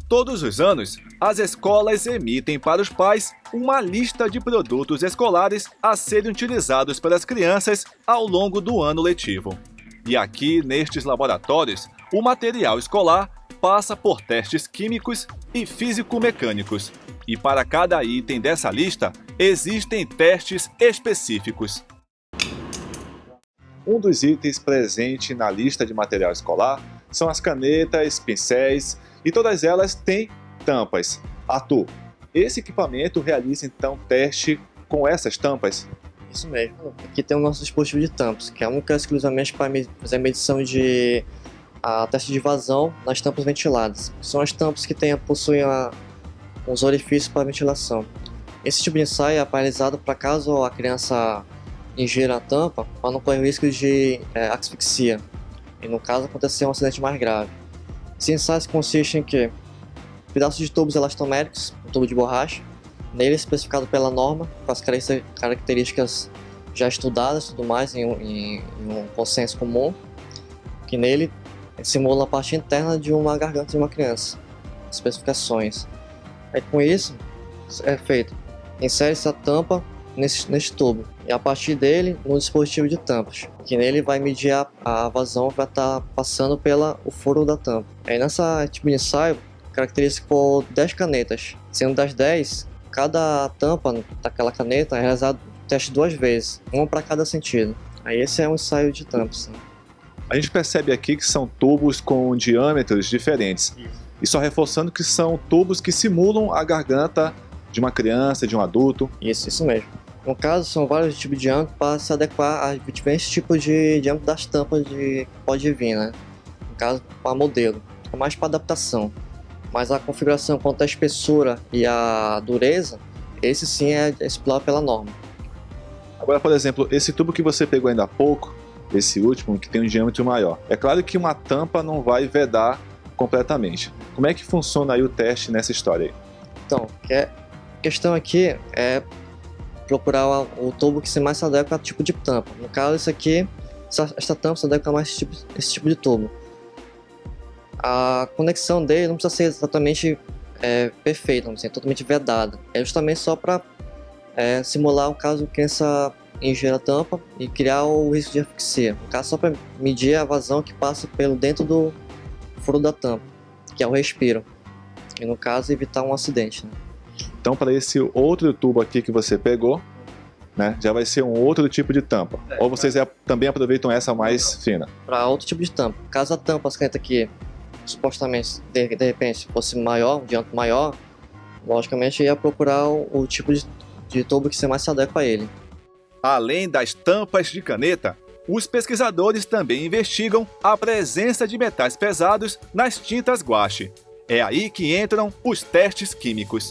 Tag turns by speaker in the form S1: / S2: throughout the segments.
S1: Todos os anos, as escolas emitem para os pais uma lista de produtos escolares a serem utilizados pelas crianças ao longo do ano letivo. E aqui, nestes laboratórios, o material escolar passa por testes químicos e físico-mecânicos. E para cada item dessa lista, existem testes específicos. Um dos itens presente na lista de material escolar são as canetas, pincéis e todas elas têm tampas. Arthur, esse equipamento realiza então teste com essas tampas?
S2: Isso mesmo. Aqui tem o nosso dispositivo de tampas, que é única exclusivamente para fazer a medição de teste de vazão nas tampas ventiladas. São as tampas que possuem uns orifícios para ventilação. Esse tipo de ensaio é realizado para caso a criança ingira a tampa, para não correr o risco de asfixia, e no caso acontecer um acidente mais grave. Esse ensaio consiste em que pedaços de tubos elastoméricos, um tubo de borracha, nele especificado pela norma, com as características já estudadas e tudo mais em um consenso comum, que nele simula a parte interna de uma garganta de uma criança, especificações. Aí com isso é feito, insere-se a tampa neste tubo e a partir dele no dispositivo de tampas, que nele vai medir a vazão que vai estar passando pelo furo da tampa. Aí nessa tipo de ensaio caracteriza por 10 canetas, sendo das 10, cada tampa daquela caneta é realizado teste 2 vezes, uma para cada sentido. Aí esse é um ensaio de tampas.
S1: A gente percebe aqui que são tubos com diâmetros diferentes. E só reforçando que são tubos que simulam a garganta de uma criança, de um adulto.
S2: Isso mesmo. No caso, são vários tipos de diâmetro para se adequar a diferentes tipos de diâmetro das tampas que pode vir, né? No caso, para modelo. É mais para adaptação. Mas a configuração quanto à espessura e a dureza, esse sim é explorado pela norma.
S1: Agora, por exemplo, esse tubo que você pegou ainda há pouco, esse último, que tem um diâmetro maior. É claro que uma tampa não vai vedar completamente. Como é que funciona aí o teste nessa história aí?
S2: Então, a questão aqui é procurar o tubo que mais se adequa ao tipo de tampa. No caso, esse aqui, esta tampa se adequa mais a esse tipo de tubo. A conexão dele não precisa ser exatamente perfeita, não precisa ser totalmente vedada. É justamente só para simular o caso que a criança ingira a tampa e criar o risco de asfixia. No caso, só para medir a vazão que passa pelo dentro do furo da tampa, que é o respiro. E no caso, evitar um acidente, né?
S1: Então, para esse outro tubo aqui que você pegou, né, já vai ser um outro tipo de tampa. Ou vocês também aproveitam essa mais fina?
S2: Para outro tipo de tampa. Caso a tampa, as canetas aqui, supostamente, de repente, fosse maior, um diâmetro maior, logicamente ia procurar o tipo de tubo que mais se adequa a ele.
S1: Além das tampas de caneta, os pesquisadores também investigam a presença de metais pesados nas tintas guache. É aí que entram os testes químicos.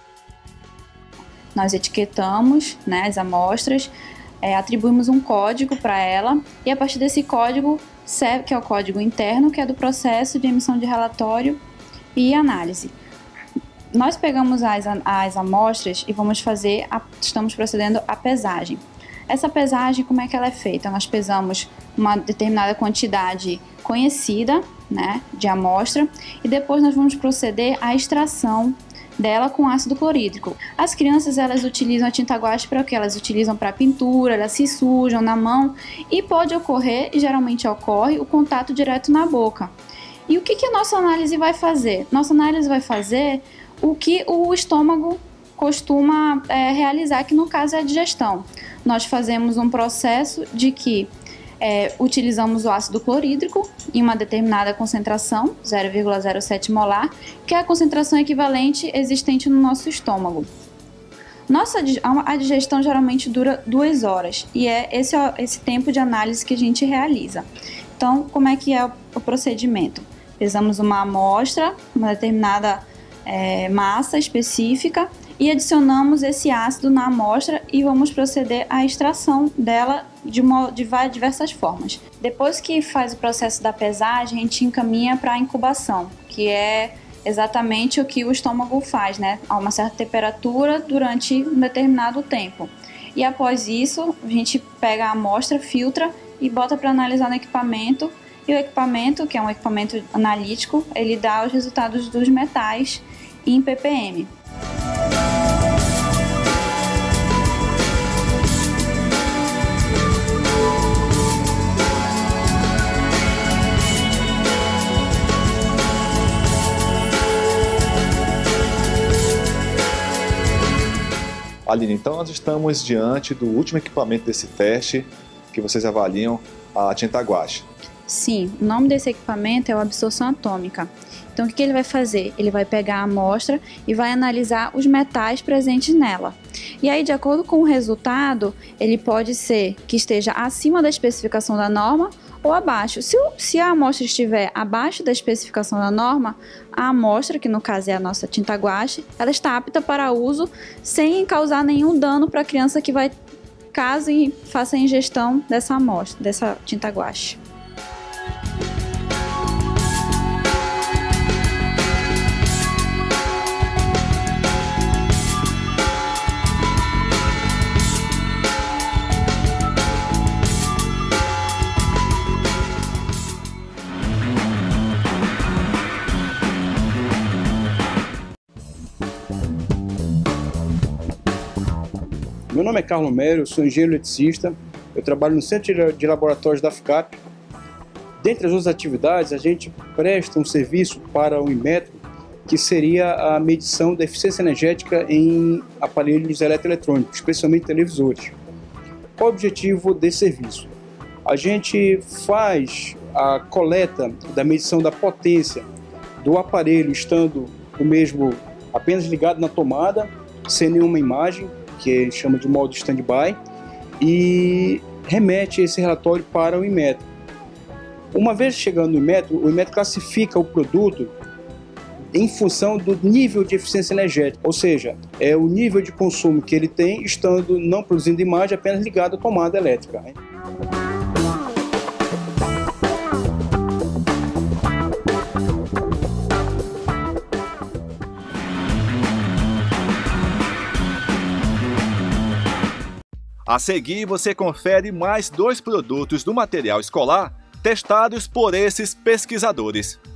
S3: Nós etiquetamos, né, as amostras, atribuímos um código para ela e a partir desse código, que é o código interno, que é do processo de emissão de relatório e análise. Nós pegamos as amostras e estamos procedendo à pesagem. Essa pesagem, como é que ela é feita? Nós pesamos uma determinada quantidade conhecida, né, de amostra e depois nós vamos proceder à extração dela com ácido clorídrico. As crianças, elas utilizam a tinta guache para o que? Elas utilizam para pintura, elas se sujam na mão e pode ocorrer, e geralmente ocorre, o contato direto na boca. E o que a nossa análise vai fazer? Nossa análise vai fazer o que o estômago costuma realizar, que no caso é a digestão. Nós fazemos um processo de que utilizamos o ácido clorídrico em uma determinada concentração, 0,07 molar, que é a concentração equivalente existente no nosso estômago. A digestão geralmente dura 2 horas e é esse tempo de análise que a gente realiza. Então, como é que é o procedimento? Pesamos uma amostra, uma determinada massa específica e adicionamos esse ácido na amostra e vamos proceder à extração dela de diversas formas. Depois que faz o processo da pesagem, a gente encaminha para a incubação, que é exatamente o que o estômago faz, né? A uma certa temperatura durante um determinado tempo. E após isso, a gente pega a amostra, filtra e bota para analisar no equipamento E o equipamento, que é um equipamento analítico, ele dá os resultados dos metais em ppm.
S1: Aline, então nós estamos diante do último equipamento desse teste que vocês avaliam a tinta guache.
S3: Sim, o nome desse equipamento é o absorção atômica. Então, o que ele vai fazer? Ele vai pegar a amostra e vai analisar os metais presentes nela. E aí, de acordo com o resultado, ele pode ser que esteja acima da especificação da norma ou abaixo. Se a amostra estiver abaixo da especificação da norma, a amostra, que no caso é a nossa tinta guache, ela está apta para uso sem causar nenhum dano para a criança que vai, caso faça a ingestão dessa amostra, dessa tinta guache.
S4: Meu nome é Carlos Mério, eu sou engenheiro eletricista, eu trabalho no Centro de Laboratórios da FCAP. Dentre as outras atividades, a gente presta um serviço para o Inmetro, que seria a medição da eficiência energética em aparelhos eletroeletrônicos, especialmente televisores. Qual é o objetivo desse serviço? A gente faz a coleta da medição da potência do aparelho estando o mesmo apenas ligado na tomada, sem nenhuma imagem, que chama de modo stand-by, e remete esse relatório para o Inmetro. Uma vez chegando no Inmetro, o Inmetro classifica o produto em função do nível de eficiência energética, ou seja, é o nível de consumo que ele tem estando não produzindo imagem, apenas ligado à tomada elétrica.
S1: A seguir, você confere mais 2 produtos do material escolar testados por esses pesquisadores.